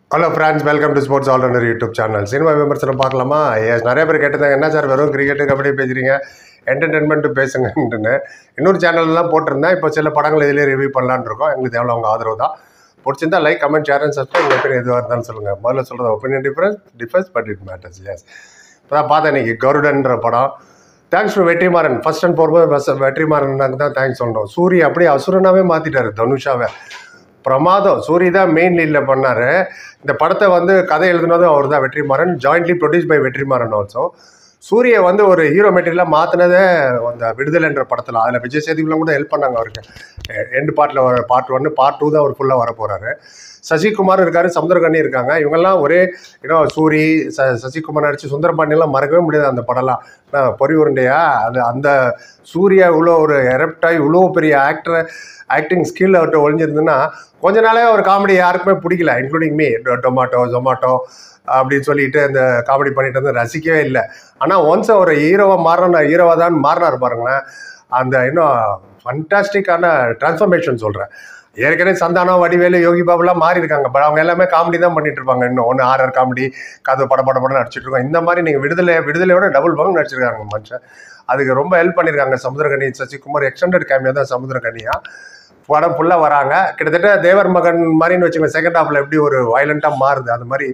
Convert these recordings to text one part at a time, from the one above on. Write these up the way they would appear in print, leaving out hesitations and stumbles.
Hello friends, welcome to sports allrounder YouTube channel. Cinema விமர்சனம் பார்க்கலாமா? S, நிறைய பேர் கேட்டதாங்க, என்ன சார் வெறும் கிரிக்கெட்டு கபடி பேசுகிறீங்க, என்டர்டெயின்மெண்ட்டு பேசுங்கன்ட்டுன்னு. இன்னொரு சேனல்லாம் போட்டிருந்தேன். இப்போ சில படங்கள் இதிலே ரிவ்யூ பண்ணலான்னு இருக்கோம். எங்களுக்கு எவ்வளோ அவங்க ஆதரவு தான். பிடிச்சிருந்தா like, comment, share and subscribe. உங்கள் பேர் எதுவாக இருந்தாலும் சொல்லுங்கள். முதல்ல சொல்கிறது opinion difference but it matters. Yes, இப்போ தான் பார்த்தேன் இன்னைக்கு கருடன்ற படம். Thanks to Vetrimaaran. First and foremost வெற்றிமாறனுக்கு தான் தேங்க்ஸ் சொல்லணும். சூரிய அப்படியே அசுரனாகவே மாற்றிட்டாரு தனுஷாவை. பிரமாதம். சூரி தான் மெயின் லீடில் பண்ணார். இந்த படத்தை வந்து கதை எழுதுனதும் அவர் தான், Vetrimaaran. Jointly produce by Vetrimaaran also. சூரியை வந்து ஒரு ஹீரோ மெட்டீரியலாக மாற்றினதே அந்த விடுதலைன்ற படத்தில். அதில் விஜய் சேதுபதிலாம் கூட ஹெல்ப் பண்ணாங்க அவருக்கு. எண்டு பார்ட்டில் வர பார்ட் 1, பார்ட் 2 தான் அவர் ஃபுல்லாக வர போகிறாரு. சசிகுமார் இருக்காரு, சமுத்திரகனி இருக்காங்க. இவங்கெல்லாம் ஒரே சூரி, சசிகுமார் நடிச்சு சுந்தரபாண்டியெல்லாம் மறக்கவே முடியாது அந்த படம்லாம். பொறி உருண்டையா அது. அந்த சூர்யா இவ்வளோ ஒரு எரப்டாய் இவ்வளோ பெரிய ஆக்டிங் ஸ்கில் அவர்கிட்ட ஒழிஞ்சிருந்துன்னா கொஞ்ச நாளே ஒரு காமெடி யாருக்குமே பிடிக்கல, இன்க்ளூடிங் மீ. ஜொமாட்டோ அப்படின்னு சொல்லிட்டு அந்த காமெடி பண்ணிட்டு வந்து ரசிக்கவே இல்லை. ஆனால் ஒன்ஸ் அவர் ஹீரோவாக தான் மாறினார் பாருங்களேன். அந்த இன்னும் ஃபண்டாஸ்டிக்கான டிரான்ஸ்ஃபர்மேஷன் சொல்கிறேன். ஏற்கனவே சந்தானம், வடிவேலு, யோகி பாபுலாம் மாறி இருக்காங்க. பட் அவங்க எல்லாமே காமெடி தான் பண்ணிட்டு இருப்பாங்க. இன்னும் ஒன்று ஆர்ஆர் காமெடி, கதை படம் நடிச்சிட்டு இருக்கோம். இந்த மாதிரி நீங்கள் விடுதலையோட டபுள் பங்கு நடிச்சிருக்காங்க மனுஷன். அதுக்கு ரொம்ப ஹெல்ப் பண்ணியிருக்காங்க சமுத்திரகனி, சசிகுமார். எக்ஸ்டெண்டட் கேமியோ தான் சமுத்திரகனியா. படம் ஃபுல்லாக வராங்க. கிட்டத்தட்ட தேவர் மகன் மாதிரின்னு வச்சுக்கோங்க. செகண்ட் ஹாஃபில் எப்படி ஒரு வயலண்ட்டாக மாறுது, அது மாதிரி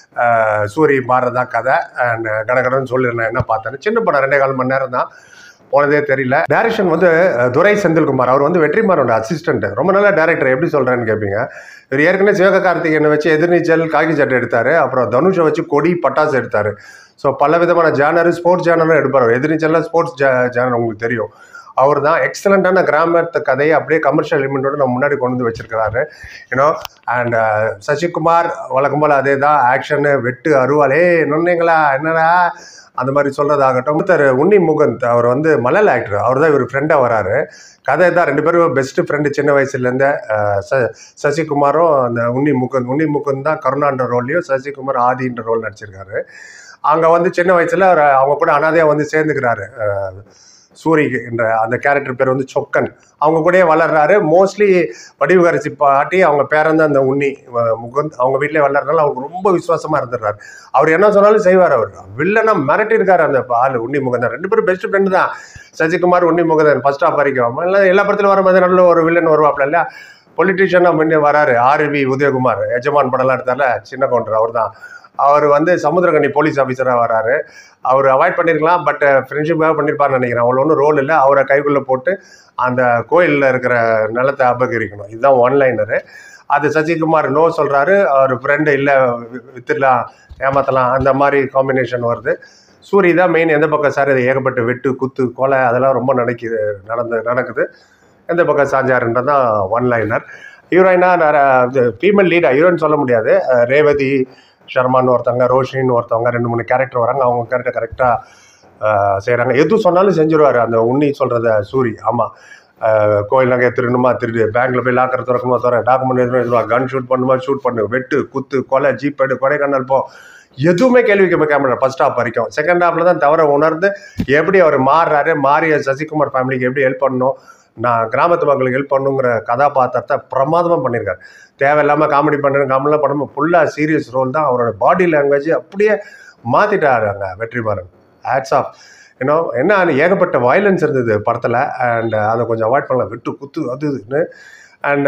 சூரி மாறுறதா கதை. அண்ட் கடகடன்னு சொல்லியிருந்தேன் என்ன பார்த்தேன்னு. சின்ன படம், 2.25 மணி நேரம் தான் போனதே தெரியல. டைரக்ஷன் வந்து துரை செந்தில்குமார். அவர் வந்து வெற்றிமாறனோட அசிஸ்டன்ட். ரொம்ப நல்ல டேரக்டர். எப்படி சொல்கிறேன்னு கேட்பீங்க. இவர் ஏற்கனவே சிவகார்த்திகேயனை வச்சு எதிர்நீச்சல், காக்கி சட்டை எடுத்தார். அப்புறம் தனுஷை வச்சு கொடி, பட்டாசு எடுத்தார். ஸோ பல விதமான ஜானர், ஸ்போர்ட்ஸ் ஜானரும் எடுப்பார். எதிர்நீச்சல்லாம் ஸ்போர்ட்ஸ் ஜானர் உங்களுக்கு தெரியும். அவர் தான் எக்ஸலண்ட்டான கிராமத்து கதையை அப்படியே கமர்ஷியல் எலிமெண்ட்டோட நம்ம முன்னாடி கொண்டு வந்து வச்சிருக்கிறாரு. அண்ட் சசிகுமார் வழக்கம் போல் அதே தான். ஆக்ஷனு, வெட்டு, அருவாளே நொன்னீங்களா என்னடா அந்த மாதிரி சொல்கிறதாகட்டும். ஒருத்தர் உன்னி முகுந்த், அவர் வந்து மலையாள ஆக்டர். அவர் தான் இவர் ஃப்ரெண்டாக வராரு. கதை தான். 2 பேரும் பெஸ்ட்டு ஃப்ரெண்டு சின்ன வயசுலேருந்து. சசிகுமாரும் அந்த உன்னி முகுந்த் தான் கருணான்ற ரோல்லையும், சசிகுமார் ஆதின்ற ரோல் நடிச்சிருக்காரு. அங்கே வந்து சின்ன வயசில் அவங்க கூட அனாதையாக வந்து சேர்ந்துக்கிறாரு. சூரி என்ற அந்த கேரக்டர் பேர் வந்து சொக்கன். அவங்க கூடயே வளர்றாரு. மோஸ்ட்லி வடிவுகரசி பாட்டி அவங்க பேரன் தான் அந்த உன்னி முகுந்த். அவங்க வீட்டிலே வளர்றதுனால அவங்க ரொம்ப விசுவாசமாக இருந்துடுறாரு. அவர் என்ன சொன்னாலும் செய்வார். அவர் வில்லனா மிரட்டி இருக்காரு அந்த ஆள் உன்னி முகுந்தன். 2 பேரும் பெஸ்ட் ஃப்ரெண்டு தான், சசிகுமார், உன்னி முகுந்தன். ஃபர்ஸ்ட் ஹாஃப் வரைக்கும் எல்லா படத்திலும் வர மாதிரி நல்ல ஒரு வில்லன் வருவாப்ல இல்லையா. பொலிட்டீஷியனாக முன்னே வராரு. ஆர்வி உதயகுமார், எஜமான் படம்லாம் எடுத்தார்ல, சின்ன கவுண்டர். அவர் தான். அவர் வந்து சமுத்திரகனி போலீஸ் ஆஃபீஸராக வராரு. அவர் அவாய்ட் பண்ணியிருக்கலாம், பட் ஃப்ரெண்ட்ஷிப்பாக பண்ணியிருப்பார்னு நினைக்கிறேன். அவ்வளோ ஒன்றும் ரோல் இல்லை. அவரை கைக்குள்ளே போட்டு அந்த கோயிலில் இருக்கிற நிலத்தை அபகரிக்கணும். இதுதான் ஒன்லைனரு. அது சசிகுமார் நோ சொல்கிறாரு. அவர் ஃப்ரெண்டு இல்லை, வித்துடலாம், ஏமாற்றலாம், அந்த மாதிரி காம்பினேஷன் வருது. சூரி தான் மெயின். எந்த பக்கம் சார் இது ஏகப்பட்ட வெட்டு, குத்து, கொலை அதெல்லாம் ரொம்ப நடக்குது. எந்த பக்கம் சாஞ்சாருன்றதான் ஒன்லைனர். ஹீரோயினா ஃபீமேல் லீடாக ஹீரோயின் சொல்ல முடியாது. ரேவதி ஷர்மான்னு ஒருத்தவங்க, ரோஷின்னு ஒருத்தவங்க, 2-3 கேரக்டர் வராங்க. அவங்க கேரக்டர் கரெக்டாக செய்கிறாங்க. எதுவும் சொன்னாலும் செஞ்சுருவார் அந்த உன்னி சொல்கிறத சூரி. ஆமாம், கோயில் நகை திருடணுமா திருடு, பேங்க்கில் போய் லாக்கர் திறக்குமா டாக்குமெண்ட் எதுவும் கன் ஷூட் பண்ணுமா ஷூட் பண்ணு, வெட்டு, குத்து, கொலை, ஜீப் எடு, கொடைக்கானல் போ, எதுவுமே கேள்வி கேட்க ஃபர்ஸ்ட் ஹாஃப் வரைக்கும். செகண்ட் ஹாஃபில் தான் தவிர உணர்ந்து எப்படி அவர் மாறுறாரு, மாறிய சசிகுமார் ஃபேமிலிக்கு எப்படி ஹெல்ப் பண்ணணும், நான் கிராமத்து மக்களுக்கு ஹெல்ப் பண்ணுங்கிற கதாபாத்திரத்தை பிரமாதமாக பண்ணியிருக்காரு. தேவையில்லாமல் காமெடி காமெடிலாம் பண்ணாமல் ஃபுல்லாக சீரியஸ் ரோல் தான். அவரோட பாடி லாங்குவேஜ் அப்படியே மாற்றிட்டாரு அங்கே வெற்றிமாறன். Hats off. என்ன ஏகப்பட்ட வயலன்ஸ் இருந்தது படத்தில். அண்ட் அதை கொஞ்சம் அவாய்ட் பண்ணலாம். வெட்டு, குத்து, அது இதுன்னு. அண்ட்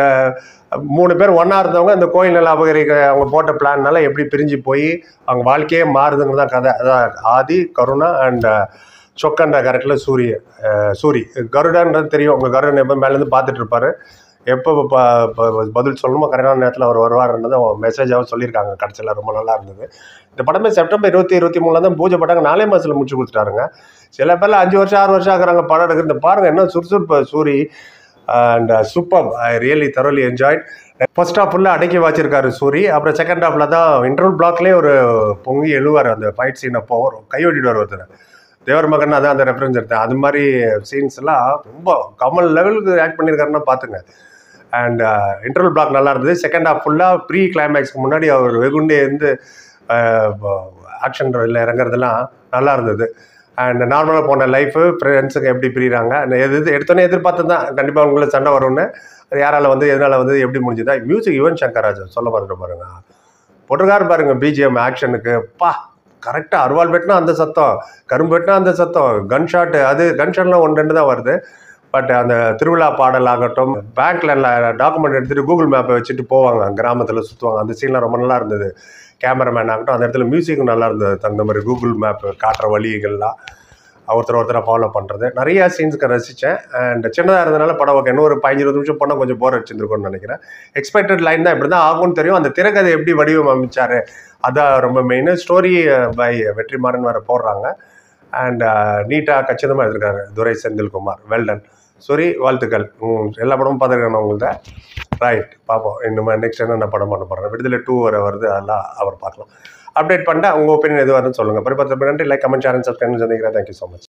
3 பேர் ஒன்றா இருந்தவங்க அந்த கோயில் நில அபகரிக்க அவங்க போட்ட பிளான்னால எப்படி பிரிஞ்சு போய் அவங்க வாழ்க்கையே மாறுதுங்கிறதான் கதை. அதான் ஆதி, கருணா அண்ட் சொக்கன்ற கேரக்டரில் சூரி. கருடன்றது தெரியும். உங்கள் கருடன் எப்போ மேலேருந்து பார்த்துட்டு இருப்பாரு. எப்போ பதில் சொல்லணுமோ கரெக்டான நேரத்தில் அவர் வருவார்ன்றதை மெசேஜாகவும் சொல்லியிருக்காங்க. கடைசியில் ரொம்ப நல்லா இருந்தது. இந்த படமே செப்டம்பர் 2023 தான் பூஜை பட்டாங்க. 4 மாதத்தில் முடிச்சு கொடுத்துட்டாருங்க. சில பேர்லாம் 5 வருஷம் 6 வருஷம் ஆகுறாங்க படம் எடுக்கிறது. பாருங்கள் என்ன சுறுசுறுப்பு Soori. And super. I really thoroughly enjoyed. First half ஃபுல்லாக அடக்கி வச்சிருக்காரு சூரி. அப்புறம் செகண்ட் ஹாஃபில் தான் இன்டர்வல் பிளாக்லேயே ஒரு பொங்கி எழுவார். அந்த ஃபைட் சீன் அப்போ கை ஓட்டிடுவார் ஒருத்தர். தேவர் மகன் அதான் அந்த ரெஃபரன்ஸ் எடுத்தேன். அது மாதிரி சீன்ஸ் எல்லாம் ரொம்ப கமல் லெவலுக்கு ஆக்ட் பண்ணியிருக்காருன்னா பார்த்துங்க. அண்ட் இன்டர்வல் பிளாக் நல்லா இருந்தது. செகண்ட் ஹாஃப் ஃபுல்லாக ப்ரீ கிளைமேக்ஸ்க்கு முன்னாடி அவர் வெகுண்டே இருந்து ஆக்ஷன் இல்லை இறங்குறதுலாம் நல்லா இருந்தது. அண்ட் நார்மலாக போன லைஃபு, ஃப்ரெண்ட்ஸுக்கு எப்படி பிரிகிறாங்க, எடுத்தோன்னே எதிர்பார்த்து தான் கண்டிப்பாக உங்களை சண்டை வரும்னு. அது யாரால் வந்து எதனால் வந்து எப்படி முடிஞ்சுதா. மியூசிக் யுவன் சங்கர் ராஜா சொல்ல பாருங்க. போட்டிருக்காரு பாருங்க பிஜிஎம் ஆக்ஷனுக்கு. கரெக்டாக அருவாள் வெட்டினா அந்த சத்தம், கரும்பு வெட்டினா அந்த சத்தம், கன் ஷாட்டு, அது கன் ஷாட்லாம் 1-2 தான் வருது. பட் அந்த திருவிழா பாடல் ஆகட்டும், பேங்க்ல டாக்குமெண்ட் எடுத்துகிட்டு கூகுள் மேப்பை வச்சுட்டு போவாங்க, கிராமத்தில் சுற்றுவாங்க, அந்த சீன்லாம் ரொம்ப நல்லா இருந்தது. கேமராமேன் ஆகட்டும், அந்த இடத்துல மியூசிக்கும் நல்லா இருந்தது. அந்த மாதிரி கூகுள் மேப் காட்டுற வழிகள்லாம் ஒருத்தரை ஃபாலோ பண்ணுறது, நிறைய சீன்ஸுக்கு ரசித்தேன். அண்ட் சின்னதாக இருந்ததுனால படம் ஓகே, இன்னும் ஒரு 15-20 நிமிஷம் போனால் கொஞ்சம் போர் அடிச்சிருந்துருக்கும்னு நினைக்கிறேன். எக்ஸ்பெக்டட் லைன் தான் இப்படி தான் ஆகும்னு தெரியும். அந்த திரைக்கதை எப்படி வடிவம் அமைச்சார், அதான் ரொம்ப மெயின். ஸ்டோரி பை வெற்றிமாறன் வேறு போடுறாங்க. அண்ட் நீட்டாக கச்சிதமாக எடுத்திருக்காரு துரை செந்தில்குமார். வெல்டன். சாரி, வாழ்த்துக்கள். எல்லா படமும் பார்த்துருக்கேன் உங்கள்கிட்ட. ரைட், பார்ப்போம் இன்னும் நெக்ஸ்ட் என்ன படம் பண்ண போகிறேன். விடுதலை 2 வருது, அதெல்லாம் அவர் பார்க்கலாம். அப்டேட் பண்ணிட்டேன். உங்கள் ஒப்பீனியன் எதுவாக இருக்குன்னு சொல்லுங்கள். பரிபத்திரம் நன்றி. Like, comment, share and subscribe சந்திக்கிறேன். Thank you so much.